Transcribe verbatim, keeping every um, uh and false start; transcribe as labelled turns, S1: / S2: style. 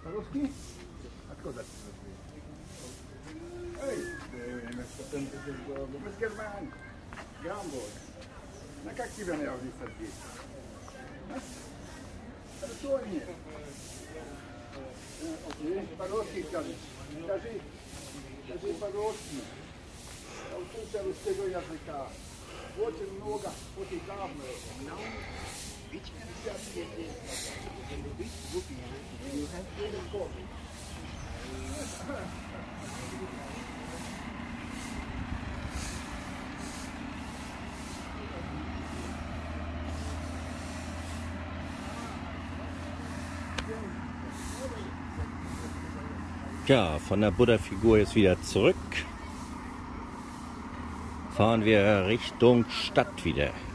S1: Po-ruski? A cosa ti Ehi, bez Germán, Gábor, na jak ti vyneal výsadky? Прикольні. Окей, по-русски скажи. Скажи, скажи по-русски. Научился русского языка. Очень много фотографов.
S2: Which concept is this? Which book you have read a copy?
S3: Ja, von der Buddha-Figur jetzt wieder zurück. Fahren wir Richtung Stadt wieder.